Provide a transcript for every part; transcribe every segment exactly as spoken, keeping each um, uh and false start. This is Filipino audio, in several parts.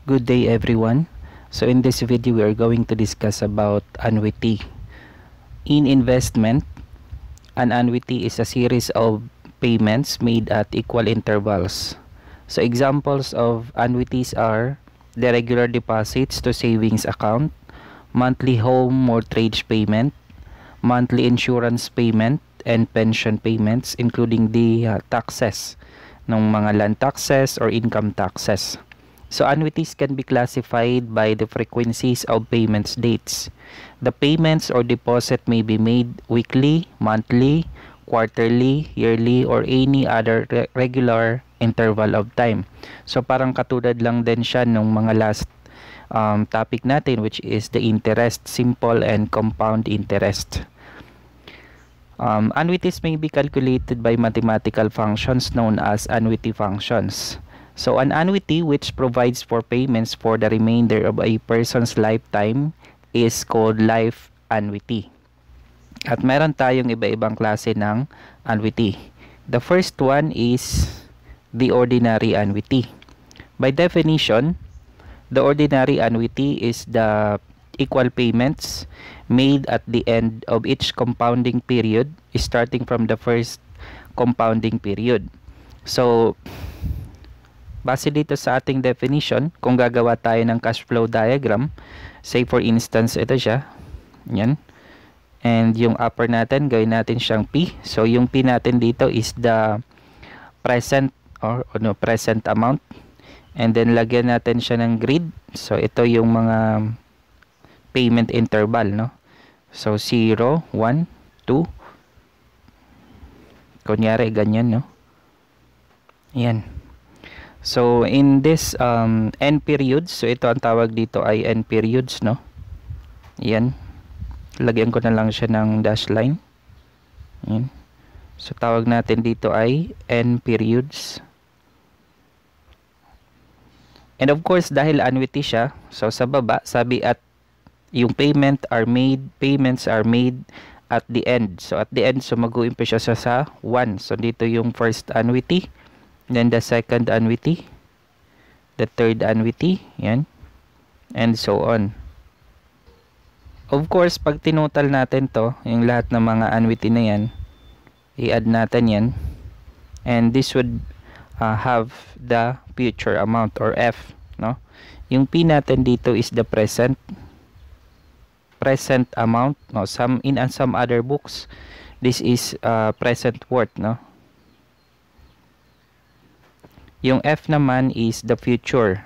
Good day everyone. So in this video we are going to discuss about annuity. In investment, an annuity is a series of payments made at equal intervals. So examples of annuities are the regular deposits to savings account, monthly home mortgage payment, monthly insurance payment, and pension payments including the uh, taxes ng mga land taxes or income taxes. So annuities can be classified by the frequencies of payments dates. The payments or deposit may be made weekly, monthly, quarterly, yearly, or any other re regular interval of time. So parang katulad lang din siya nung mga last um, topic natin, which is the interest, simple and compound interest. Um, annuities may be calculated by mathematical functions known as annuity functions. So an annuity which provides for payments for the remainder of a person's lifetime is called life annuity. At meron tayong iba-ibang klase ng annuity. The first one is the ordinary annuity. By definition, the ordinary annuity is the equal payments made at the end of each compounding period starting from the first compounding period. So base dito sa ating definition, kung gagawa tayo ng cash flow diagram, say for instance, ito siya. Yan. And yung upper natin, gawin natin siyang P. So yung P natin dito is the present or no, present amount. And then lagyan natin siya ng grid. So ito yung mga payment interval, no? So zero, one, two. Kunyari ganyan, no? Yan. So in this um, N periods, so ito ang tawag dito ay N periods, no? Yan. Lagyan ko na lang siya ng dash line. Yan. So tawag natin dito ay N periods. And of course, dahil annuity siya, so sa baba, sabi at yung payment are made, payments are made at the end. So at the end, so mag-uumpisa siya sa one. So dito yung first annuity. Then the second annuity, the third annuity, yan, and so on. Of course, pag tinutal natin to, yung lahat ng mga annuity na yan, i-add natin yan, and this would uh, have the future amount or F, no? Yung P natin dito is the present present amount, no? Some in and some other books, this is uh, present worth, no? Yung F naman is the future.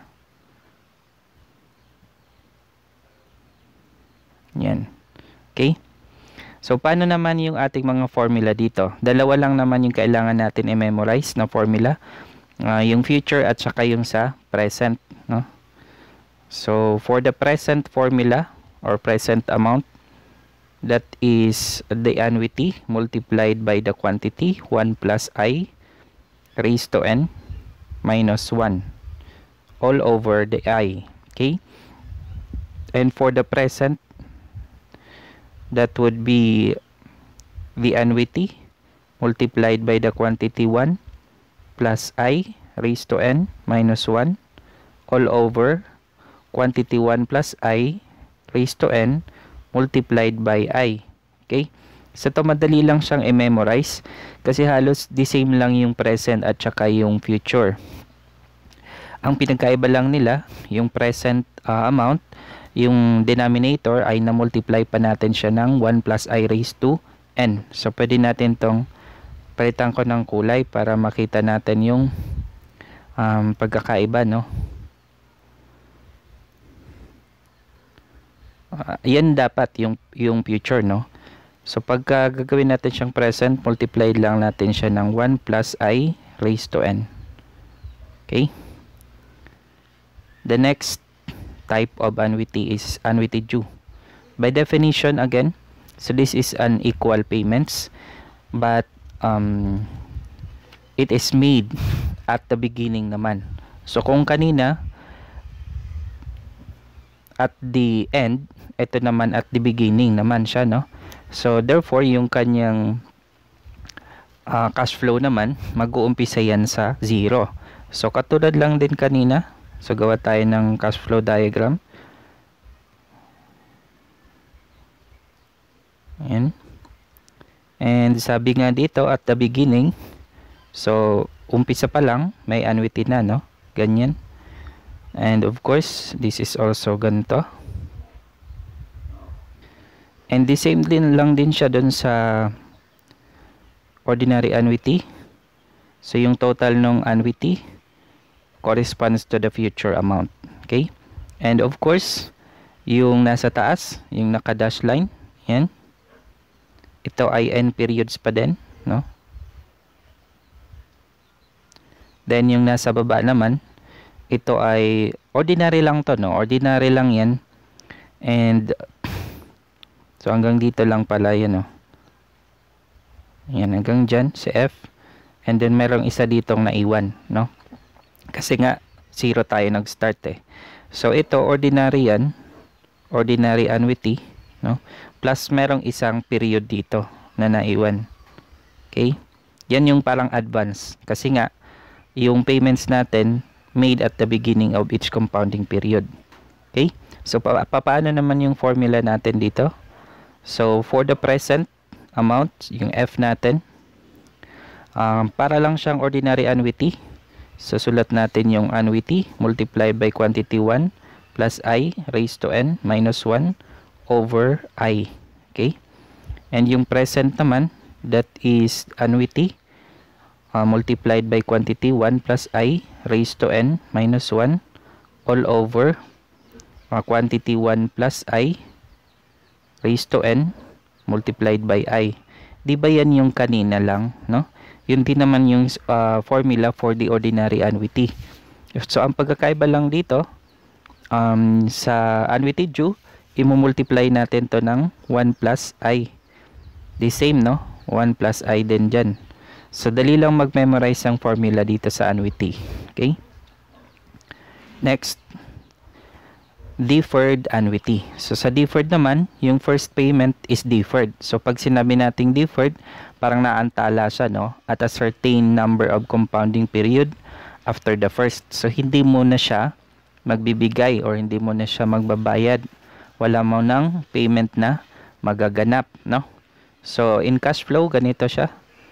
Yan. Okay? So, paano naman yung ating mga formula dito? Dalawa lang naman yung kailangan natin i-memorize na formula. Uh, yung future at saka yung sa present. No? So, for the present formula or present amount, that is the annuity multiplied by the quantity one plus I raised to n minus one all over the I. Okay? And for the present, that would be the annuity multiplied by the quantity one plus I raised to n minus one all over quantity one plus I raised to n multiplied by I. Okay? So ito madali lang siyang i-memorize kasi halos the same lang yung present at saka yung future. Ang pinagkaiba lang nila, yung present uh, amount, yung denominator ay na-multiply pa natin siya ng one plus I raised to n. So pwede natin tong palitan ko ng kulay para makita natin yung um, pagkakaiba, no? Uh, yan dapat yung, yung future, no? So pagka gagawin natin siyang present, multiply lang natin siya ng one plus I raised to n. Okay? The next type of annuity is annuity due. By definition again, so this is an equal payments, but um, it is made at the beginning naman. So kung kanina at the end, ito naman at the beginning naman siya, no? So therefore yung kanyang uh, cash flow naman mag-uumpisa yan sa zero. So katulad lang din kanina, So, gawa tayo ng cash flow diagram. Ayan. And sabi nga dito at the beginning, so, umpisa pa lang, may annuity na, no? Ganyan. And of course, this is also ganito. And the same din lang din siya dun sa ordinary annuity. So, yung total ng annuity corresponds to the future amount. Okay? And of course, yung nasa taas, yung naka-dash line, yan. Ito ay end periods pa din, no? Then yung nasa baba naman, ito ay ordinary lang to, no? Ordinary lang yan. And so hanggang dito lang pala yan, no? Yan, hanggang dyan, si F. And then merong isa ditong naiwan, no? Kasi nga, zero tayo nag-start eh. So ito, ordinary yan. Ordinary annuity, no? Plus merong isang period dito na naiwan. Okay? Yan yung parang advance. Kasi nga, yung payments natin made at the beginning of each compounding period. Okay? So, pa paano naman yung formula natin dito? So, for the present amount, yung F natin, um, para lang siyang ordinary annuity. So, sulat natin yung annuity multiplied by quantity one plus I raised to n minus one over I. Okay? And yung present naman, that is annuity uh, multiplied by quantity one plus I raised to n minus one all over uh, quantity one plus I raised to n multiplied by I. Di ba yan yung kanina lang, no? Yun din naman yung uh, formula for the ordinary annuity. So, ang pagkakaiba lang dito, um, sa annuity due, i-multiply natin to ng one plus I. The same, no? one plus I din dyan. So, dali lang mag-memorize ang formula dito sa annuity. Okay? Next, deferred annuity. So, sa deferred naman, yung first payment is deferred. So, pag sinabi nating deferred, parang naantala siya, no? At a certain number of compounding period after the first. So, hindi mo na siya magbibigay or hindi mo na siya magbabayad. Wala mo ng payment na magaganap, no? So, in cash flow, ganito siya.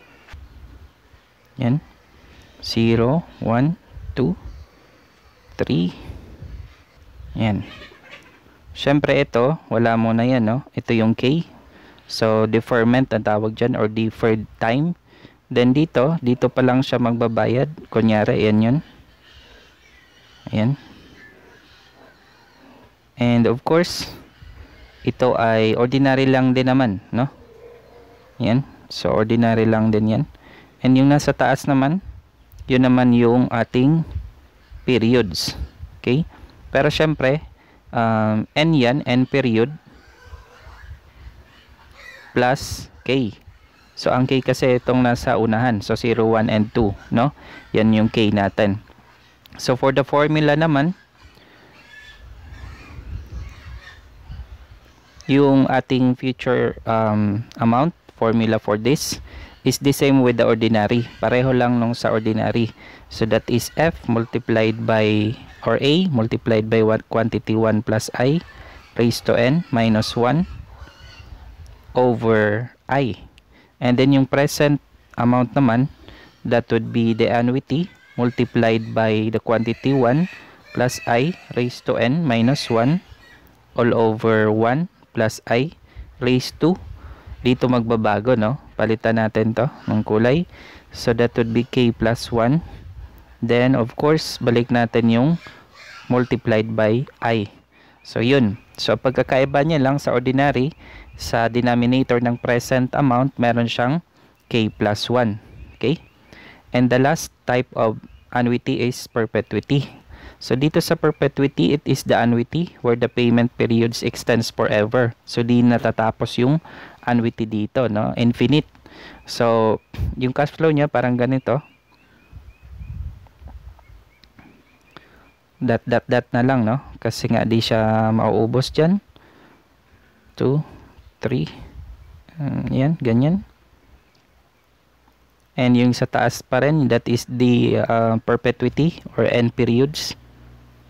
Yan. zero, one, two, three. Yan. Siyempre, ito, wala mo na yan, no? Ito yung K. So, deferment ang tawag dyan or deferred time. Then, dito, dito pa lang siya magbabayad. Kunyari, yan yun. Ayan. And of course, ito ay ordinary lang din naman, no? Yan. So, ordinary lang din yan. And yung nasa taas naman, yun naman yung ating periods. Okay? Pero syempre, um, N yan, N period, plus K. So, ang K kasi itong nasa unahan. So, zero, one, and two, no? Yan yung K natin. So, for the formula naman, yung ating future um, amount, formula for this, is the same with the ordinary. Pareho lang nung sa ordinary. So, that is F multiplied by, or A, multiplied by what quantity one plus I raised to n minus one over I. And then yung present amount naman, that would be the annuity multiplied by the quantity one plus I raised to n minus one all over one plus I raised to, dito magbabago, no? Palitan natin to ng kulay. So that would be K plus one. Then of course, balik natin yung multiplied by I. So yun. So pagkakaiba niya lang sa ordinary, sa denominator ng present amount, meron siyang K plus one. Okay? And the last type of annuity is perpetuity. So dito sa perpetuity, it is the annuity where the payment periods extends forever. So di natatapos yung annuity dito, no? Infinite. So yung cash flow niya parang ganito. Dot dot dot na lang, no? Kasi nga di siya mauubos diyan. two, three. Um, yan, ganyan. And yung sa taas pa rin, that is the uh, perpetuity or end periods.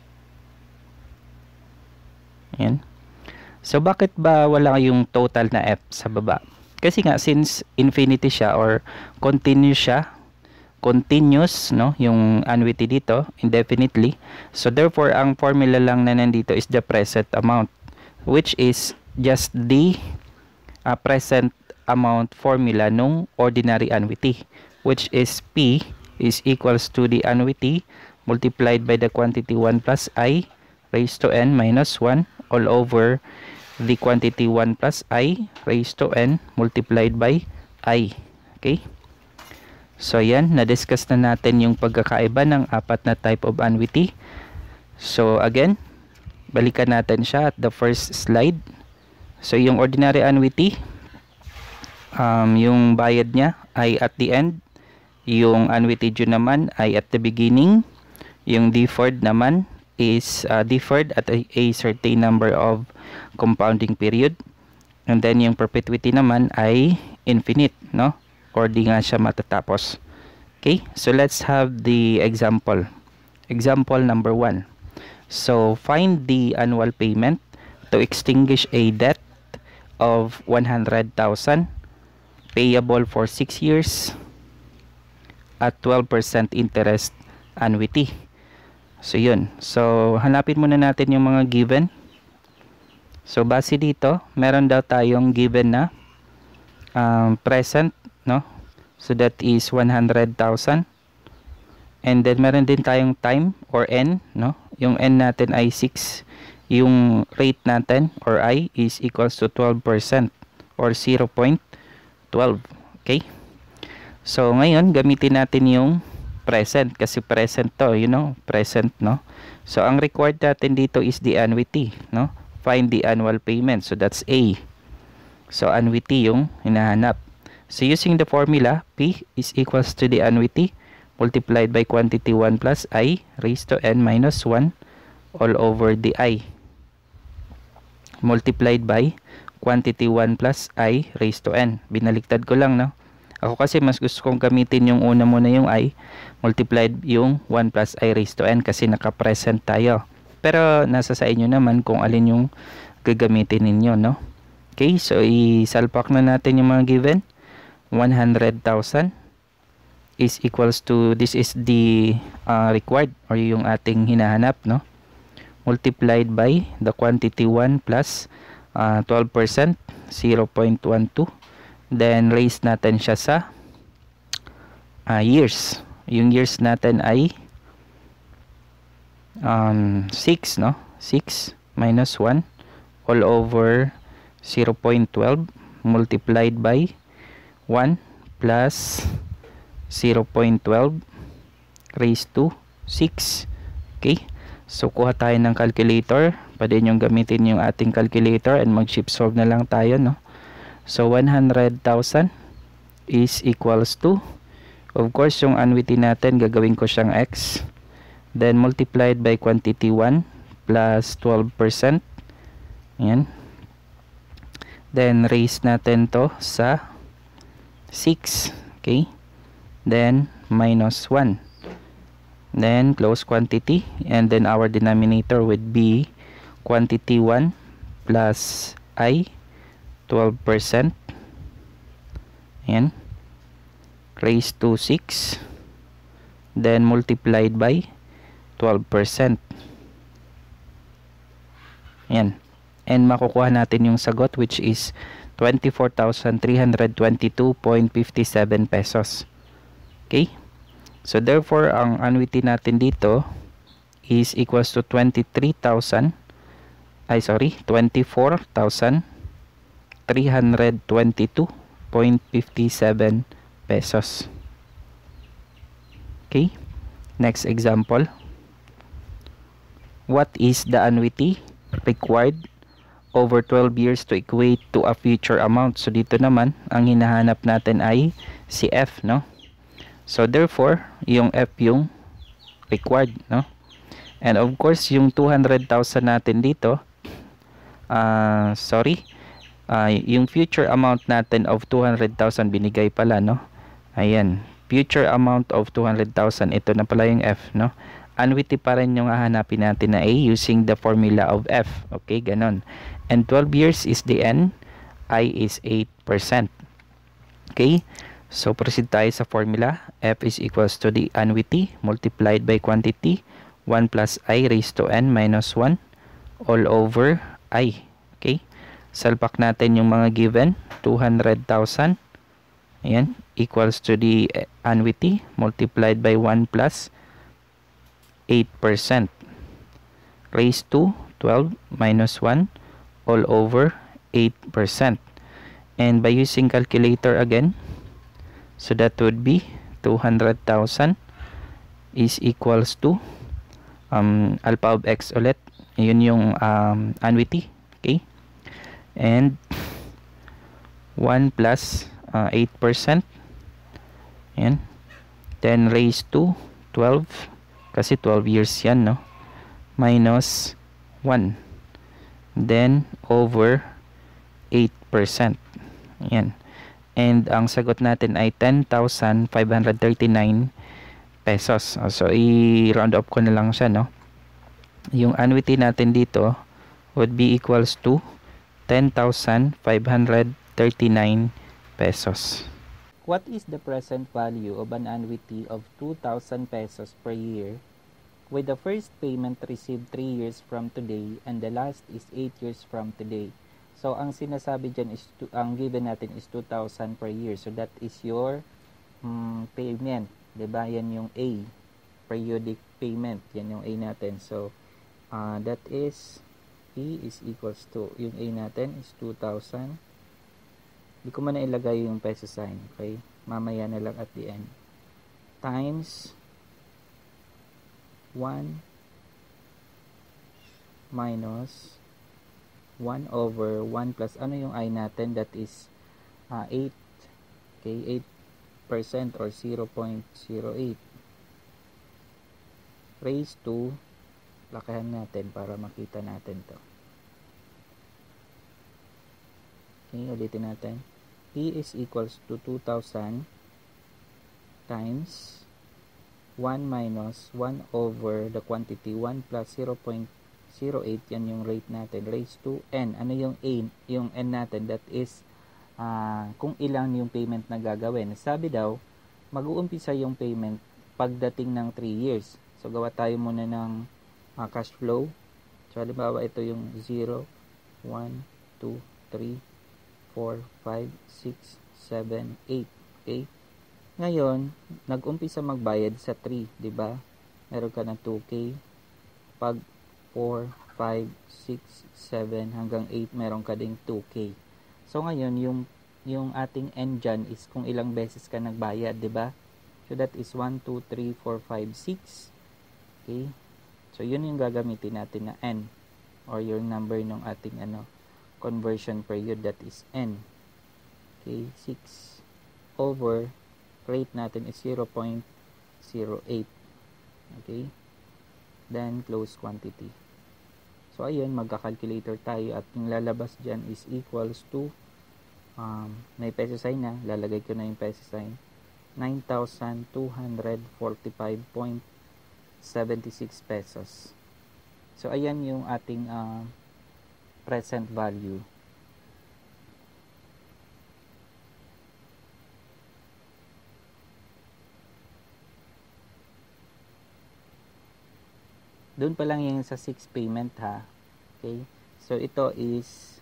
Ayan. So, bakit ba wala yung total na F sa baba? Kasi nga, since infinity siya or continuous siya, continuous, no, yung annuity dito, indefinitely. So, therefore, ang formula lang na nandito is the present amount, which is just the uh, present amount formula nung ordinary annuity, which is P is equals to the annuity multiplied by the quantity one plus I raised to n minus one all over the quantity one plus I raised to n multiplied by I. Okay? So, yan. Na-discuss na natin yung pagkakaiba ng apat na type of annuity. So, again, balikan natin siya at the first slide. So, yung ordinary annuity, um, yung bayad niya ay at the end. Yung annuity due naman ay at the beginning. Yung deferred naman is uh, deferred at a, a certain number of compounding period, and then yung perpetuity naman ay infinite, no, or di nga siya matatapos. Okay, so let's have the example. Example number one. So find the annual payment to extinguish a debt of one hundred thousand payable for six years at twelve percent interest annuity. So, yun. So, hanapin muna natin yung mga given. So, base dito, meron daw tayong given na um, present, no? So, that is one hundred thousand. And then, meron din tayong time or n, no? Yung n natin ay six. Yung rate natin or I is equals to twelve percent or zero point one two. Okay? So, ngayon, gamitin natin yung present kasi present to, you know, present, no? So, ang required natin dito is the annuity, no? Find the annual payment. So, that's A. So, annuity yung hinahanap. So, using the formula, P is equals to the annuity multiplied by quantity one plus I raised to n minus one all over the I multiplied by quantity one plus I raised to n. Binaliktad ko lang, no? Ako kasi mas gusto kong gamitin yung una muna yung I multiplied yung one plus I raised to n kasi naka-present tayo. Pero nasa sa inyo naman kung alin yung gagamitin ninyo, no? Okay, so isalpak na natin yung mga given. one hundred thousand is equals to, this is the uh, required or yung ating hinahanap, no? Multiplied by the quantity one plus uh, twelve percent, zero point one two. Then, raise natin siya sa uh, years. Yung years natin ay um, six, no? six minus one all over zero point one two multiplied by one plus zero point one two raised to six. Okay? So, kuha tayo ng calculator. Pwede nyo gamitin yung ating calculator and mag-shift solve na lang tayo, no? So, one hundred thousand is equals to, of course, yung annuity natin, gagawin ko siyang X. Then, multiplied by quantity one plus twelve percent. Ayan. Then, raise natin to sa six. Okay. Then, minus one. Then, close quantity. And then, our denominator would be quantity one plus I twelve percent. Ayan. Raised to six. Then multiplied by twelve percent. Ayan. And makukuha natin yung sagot which is twenty-four thousand three hundred twenty-two point five seven pesos. Okay? So therefore, ang annuity natin dito is equals to twenty-three thousand ay sorry, twenty-four thousand three hundred twenty-two point five seven pesos. Okay? Next example. What is the annuity required over twelve years to equate to a future amount? So dito naman, ang hinahanap natin ay si F, no? So therefore, yung F yung required, no? And of course, yung two hundred thousand natin dito, uh, sorry, uh, yung future amount natin of two hundred thousand binigay pala, no? Ayan, future amount of two hundred thousand, ito na pala yung F, no? annuity pa rin yung hahanapin natin na A using the formula of F. Okay, ganon. And twelve years is the N, I is eight percent. Okay, so proceed tayo sa formula. F is equals to the annuity multiplied by quantity, one plus I raised to N minus one all over I. Okay, salpak natin yung mga given. Two hundred thousand, ayan, equals to the annuity multiplied by one plus eight percent raised to twelve minus one all over eight percent. And by using calculator again, so that would be two hundred thousand is equals to um, alpha of x ulit, yun yung um, annuity. Okay, and one plus uh, eight percent, yan, then raised to twelve, kasi twelve years yan, no, minus one, then over eight percent. Yan. And ang sagot natin ay ten thousand five hundred thirty-nine pesos. So i-round up ko na lang siya, no. Yung annuity natin dito would be equals to ten thousand five hundred thirty-nine pesos. What is the present value of an annuity of two thousand pesos per year with the first payment received three years from today and the last is eight years from today? So, ang sinasabi dyan is, to, ang given natin is two thousand per year. So, that is your um, payment. Diba? Yan yung A. Periodic payment. Yan yung A natin. So, uh, that is P is equals to, yung A natin is two thousand. Hindi ko man na ilagay yung peso sign. Okay? Mamaya na lang at the end. Times one minus one over one plus, ano yung I natin? That is uh, eight. Okay? eight percent or zero point zero eight. Raised to, lakahan natin para makita natin to. Okay? Ulitin natin. P is equals to two thousand times one minus one over the quantity one plus zero point zero eight, yan yung rate natin, raised to N. Ano yung A? Yung N natin, that is uh, kung ilang yung payment na gagawin. Sabi daw, mag-uumpisa yung payment pagdating ng three years. So gawa tayo muna ng uh, cash flow. So halimbawa ito yung zero, one, two, three, four, five, six, seven, eight. Okay? Ngayon, nag-umpisa magbayad sa three, di ba? Meron ka ng two K. Pag four, five, six, seven hanggang eight, meron ka ding two K. So ngayon, yung yung ating N dyan is kung ilang beses ka nagbayad, di ba? So that is one, two, three, four, five, six. Okay? So yun yung gagamitin natin na N or yung number ng ating ano conversion period, that is N. Okay, six over rate natin is zero point zero eight. Okay? Then close quantity. So ayun, magka-calculator tayo at yung lalabas dyan is equals to um, may peso sign na, lalagay ko na yung peso sign, nine thousand two hundred forty-five point seven six pesos. So ayan yung ating uh, present value. Doon pa lang yung sa six payment, ha. Okay? So ito is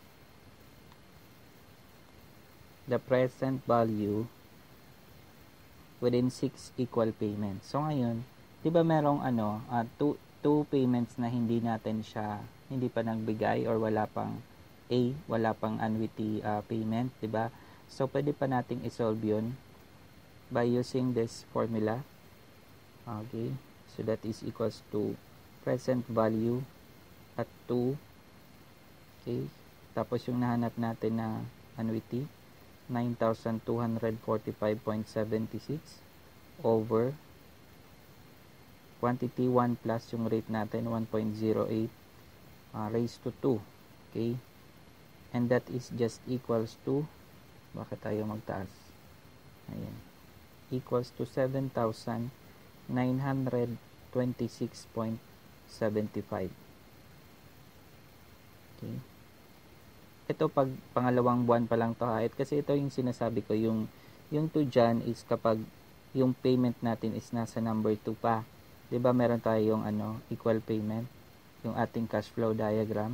the present value within six equal payments. So ngayon, 'di ba merong ano, uh, two two payments na hindi natin siya, hindi pa nagbigay or wala pang A, wala pang annuity uh, payment, 'di ba? So pwede pa nating i-solve 'yun by using this formula. Okay? So that is equals to present value at two. Okay? Tapos yung nahanap natin na annuity, nine thousand two hundred forty-five point seven six over quantity one plus yung rate natin one point zero eight uh, raised to two. Okay? And that is just equals to, bakit tayo magtaas? Ayan. Equals to seven thousand nine hundred twenty-six point seven five. Okay. Ito pag pangalawang buwan pa lang to ha. It, kasi ito yung sinasabi ko, yung yung two dyan is kapag yung payment natin is nasa number two pa. 'Di ba meron tayong ano, equal payment, yung ating cash flow diagram.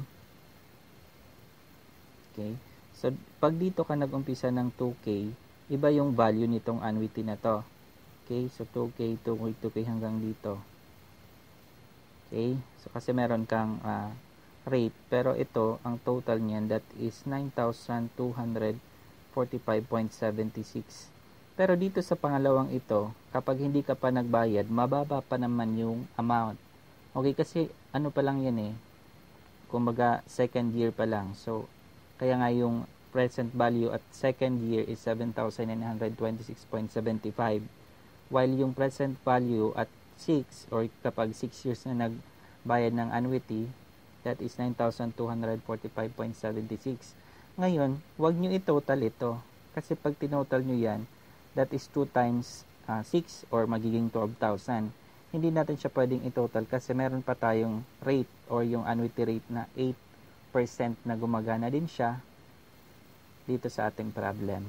Okay. So pag dito ka nag-umpisa ng two K, iba yung value nitong annuity na to. Okay? So two K, two K, two K hanggang dito. Okay? So kasi meron kang uh, rate, pero ito ang total niyan, that is nine thousand two hundred forty-five point seven six. Pero dito sa pangalawang ito, kapag hindi ka pa nagbayad, mababa pa naman yung amount. Okay, kasi ano pa lang yan eh, kumbaga second year pa lang. So kaya nga yung present value at second year is seven thousand nine hundred twenty-six point seven five, while yung present value at six, or kapag six years na nagbayad ng annuity, that is nine thousand two hundred forty-five point seven six. Ngayon, wag nyo i-total ito. Kasi pag tinotal nyo yan, that is two times uh, six, or magiging twelve thousand. Hindi natin siya pwedeng i-total kasi meron pa tayong rate, or yung annuity rate na eight percent na gumagana din siya dito sa ating problem.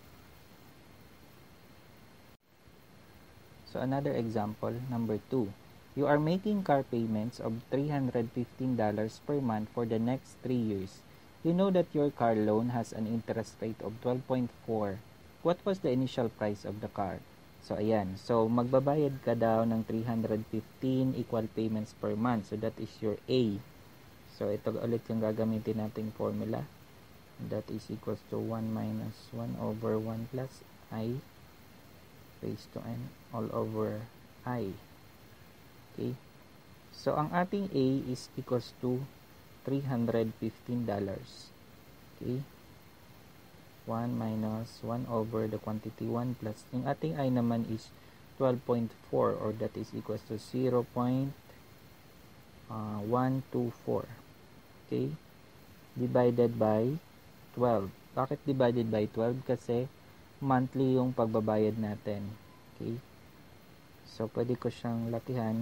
So another example, number two. You are making car payments of three hundred fifteen dollars per month for the next three years. You know that your car loan has an interest rate of twelve point four. What was the initial price of the car? So ayan, so magbabayad ka daw ng three hundred fifteen equal payments per month. So that is your A. So ito ulit yung gagamitin nating formula. That is equals to one minus one over one plus I raised to n all over I. Okay. So ang ating A is equals to three hundred fifteen dollars. Okay. one minus one over the quantity one plus yung ating I naman is twelve point four, or that is equals to zero point one two four. Okay. Divided by twelve. Bakit divided by twelve? Kasi monthly yung pagbabayad natin. Okay. So pwede ko siyang lakihan.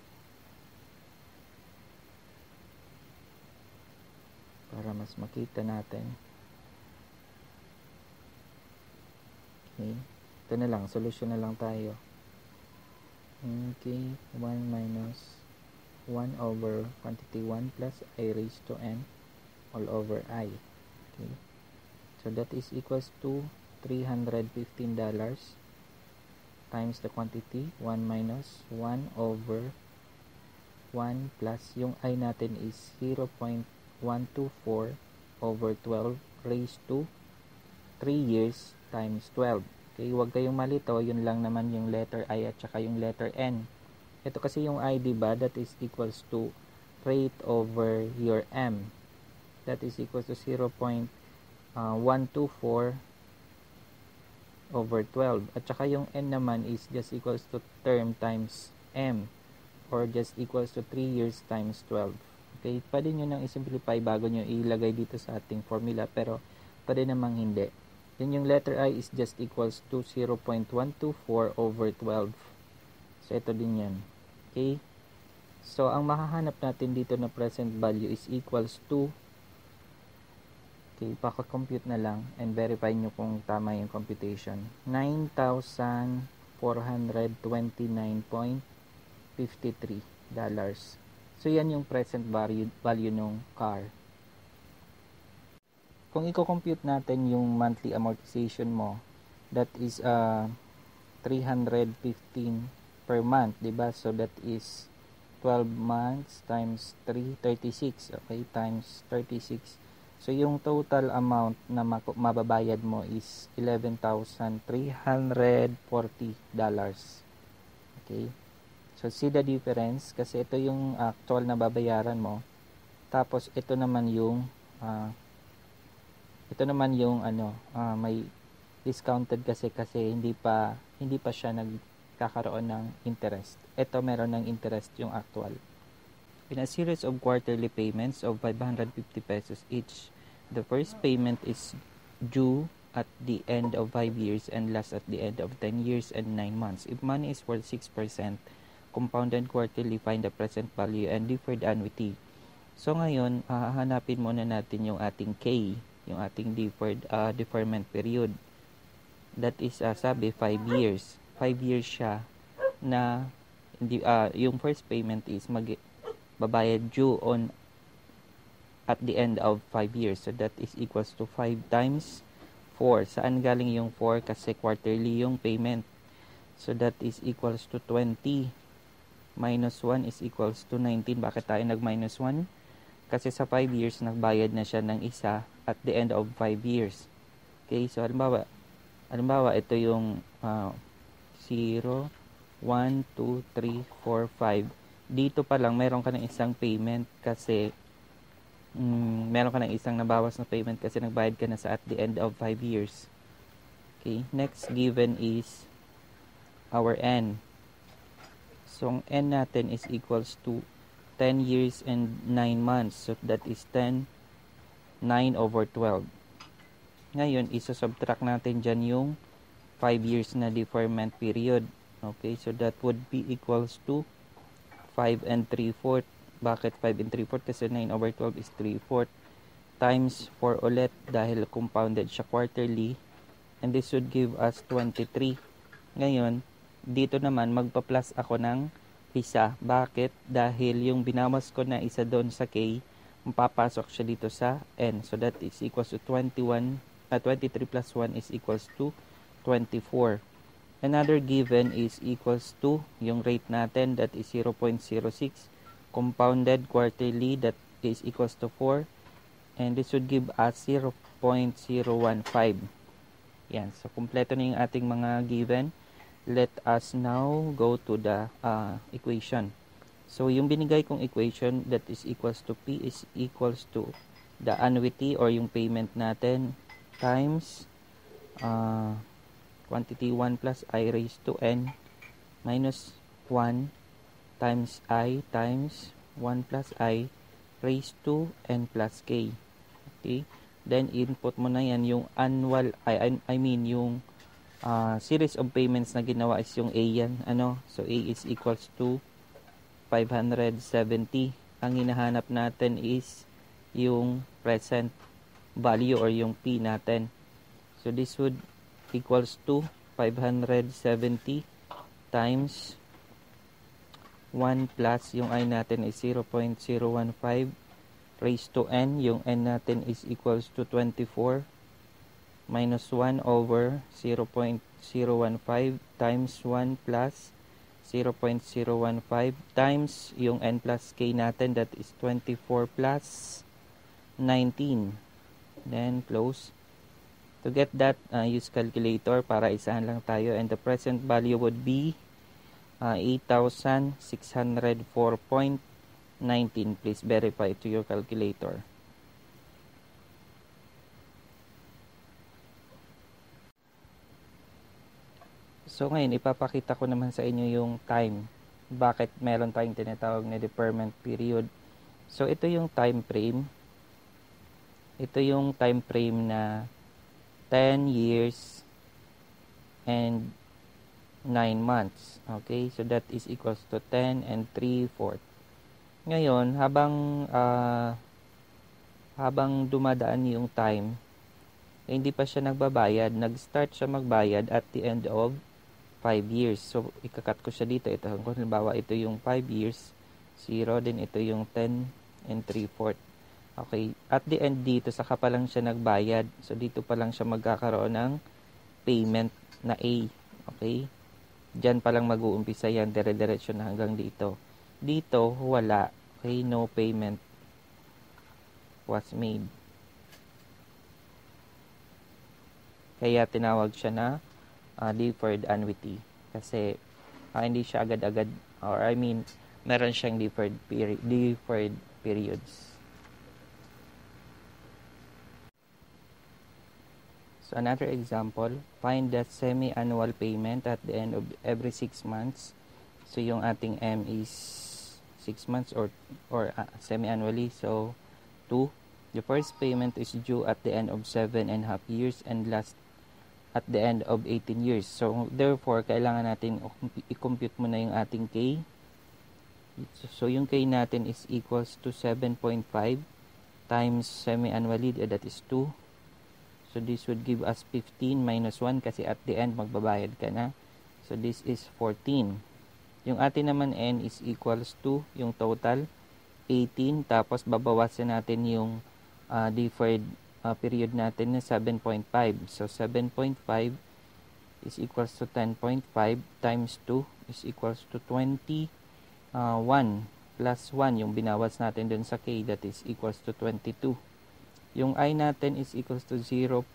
Para mas makita natin. Okay. Ito na lang. Solution na lang tayo. Okay. one minus one over quantity one plus I raised to n all over I. Okay. So that is equals to three hundred fifteen dollars times the quantity one minus one over one plus yung I natin is zero point one two four over twelve raised to three years times twelve. Okay, huwag kayong malito, yun lang naman yung letter I at saka yung letter N. Ito kasi yung I, diba, that is equals to rate over your M. That is equals to zero point one two four over twelve. At saka yung N naman is just equals to term times M, or just equals to three years times twelve. Okay, pwede nyo nang isimplify bago nyo ilagay dito sa ating formula, pero pwede namang hindi. Then yung letter I is just equals to zero point one two four over twelve. So ito din yan. Okay, so ang makahanap natin dito na present value is equals to, okay, paka-compute na lang and verify nyo kung tama yung computation, nine thousand four hundred twenty-nine point five three dollars. So yan yung present value, value ng car. Kung i-compute natin yung monthly amortization mo, that is uh, three hundred fifteen per month, diba? So that is twelve months times three, thirty-six, okay, times thirty-six. So yung total amount na mababayad mo is eleven thousand three hundred forty dollars. Okay? So see the difference, kasi ito yung actual na babayaran mo. Tapos ito naman yung uh, ito naman yung ano, uh, may discounted kasi kasi hindi pa hindi pa siya nagkakaroon ng interest. Ito meron ng interest yung actual. In a series of quarterly payments of five hundred fifty pesos each, the first payment is due at the end of five years and last at the end of ten years and nine months. If money is worth six percent, compounded quarterly, find the present value, and deferred annuity. So ngayon, hahanapin uh, muna natin yung ating K, yung ating deferred uh, deferment period. That is, uh, sabi, five years. five years siya na hindi, uh, yung first payment is mag babayad due on at the end of five years. So that is equals to five times four. Saan galing yung four? Kasi quarterly yung payment. So that is equals to twenty. Minus one is equals to nineteen. Bakit tayo nag minus one? Kasi sa five years, nagbayad na siya ng isa at the end of five years. Okay, so halimbawa, halimbawa ito yung uh, zero, one, two, three, four, five. Dito pa lang, meron ka ng isang payment kasi mm, meron ka ng isang nabawas na payment kasi nagbayad ka na sa at the end of five years. Okay, next given is our N. So, ang N natin is equals to ten years and nine months. So, that is ten, nine over twelve. Ngayon, isa-subtract natin dyan yung five years na deferment period. Okay, so that would be equals to five and three fourths. Bakit five and three fourths? Kasi nine over twelve is three fourths. Times four ulit dahil compounded siya quarterly. And this would give us twenty-three. Ngayon, dito naman magpa-plus ako ng isa. Bakit? Dahil yung binawas ko na isa doon sa K, mapapasok siya dito sa N. So that is equals to twenty-one, uh, twenty-three plus one is equals to twenty-four. Another given is equals to yung rate natin, that is zero point zero six. Compounded quarterly, that is equals to four. And this would give us zero point zero one five. Yan. So, kumpleto na yung ating mga given. Let us now go to the uh, equation. So, yung binigay kong equation, that is equals to P is equals to the annuity or yung payment natin times uh, quantity one plus I raised to N minus one times I times one plus I raised to N plus K. Okay? Then, input mo na yan yung annual, I, I, I mean yung Uh, series of payments na ginawa is yung A yan. Ano? So, A is equals to five hundred seventy. Ang hinahanap natin is yung present value or yung P natin. So, this would equals to five hundred seventy times one plus yung I natin is zero point zero one five raised to N. Yung N natin is equals to twenty-four. Minus one over zero point zero one five times one plus zero point zero one five times yung N plus K natin, that is twenty-four plus nineteen. Then close. To get that, uh, use calculator para isahan lang tayo, and the present value would be uh, eight thousand six hundred four point one nine. Please verify to your calculator. So ngayon, ipapakita ko naman sa inyo yung time. Bakit meron tayong tinatawag na deferment period. So ito yung time frame. Ito yung time frame na ten years and nine months. Okay, so that is equals to ten and three fourths. Ngayon, habang uh, habang dumadaan yung time, eh, hindi pa siya nagbabayad. Nag-start siya magbayad at the end of five years. So, ikakat ko siya dito. Ito, kung halimbawa, ito yung five years, zero, din ito yung ten and three fourths. Okay, at the end dito, saka pa lang siya nagbayad. So, dito pa lang siya magkakaroon ng payment na A. Okay, diyan pa lang mag-uumpisa yan, dire-diretso na hanggang dito. Dito, wala. Okay, no payment was made. Kaya tinawag siya na Uh, deferred annuity kasi uh, hindi siya agad-agad, or I mean meron siyang deferred peri deferred periods. So another example, find the semi-annual payment at the end of every six months. So yung ating M is six months or or uh, semi-annually, so two. The first payment is due at the end of seven and a half years and last at the end of eighteen years. So, therefore, kailangan natin i-compute muna yung ating K. So yung K natin is equals to seven point five times semi-annually, that is two. So this would give us fifteen minus one kasi at the end magbabayad ka na. So this is fourteen. Yung atin naman N is equals to yung total eighteen, tapos babawasan natin yung uh, deferred uh, period natin na seven point five. So seven point five is equals to ten point five times two is equals to twenty-one plus one yung binawas natin dun sa K, that is equals to twenty-two. Yung I natin is equals to zero.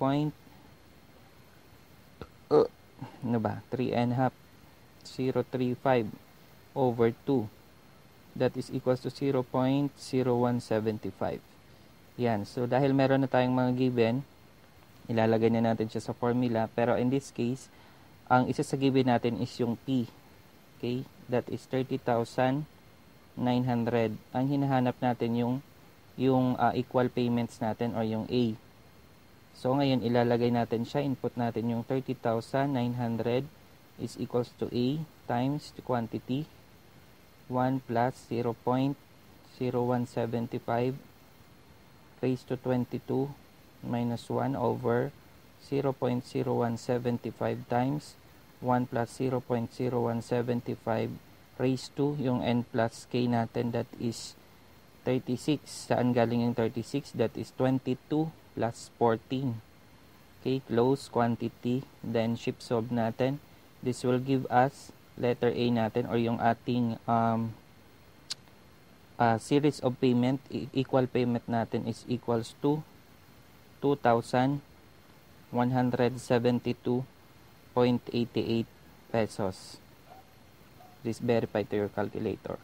Uh, ano ba? three and a half. zero point three five over two. That is equals to zero point zero one seven five. Yan. So, dahil meron na tayong mga given, ilalagay na natin siya sa formula. Pero in this case, ang isa sa given natin is yung P. Okay? That is thirty thousand nine hundred. Ang hinahanap natin yung yung uh, equal payments natin or yung A. So ngayon ilalagay natin siya, input natin yung thirty thousand nine hundred is equals to A times the quantity one plus zero point zero one seven five raised to twenty-two minus one over zero point zero one seven five times one plus zero point zero one seven five raised to yung N plus K natin, that is thirty-six. Saan galing yung thirty-six? That is twenty-two plus fourteen. Okay, close quantity. Then shift solve natin. This will give us letter A natin or yung ating um, uh, series of payment. Equal payment natin is equals to two thousand one hundred seventy-two point eight eight pesos. Please verify to your calculator.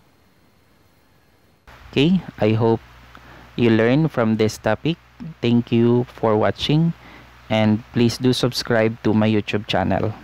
Okay, I hope you learn from this topic. Thank you for watching and please do subscribe to my YouTube channel.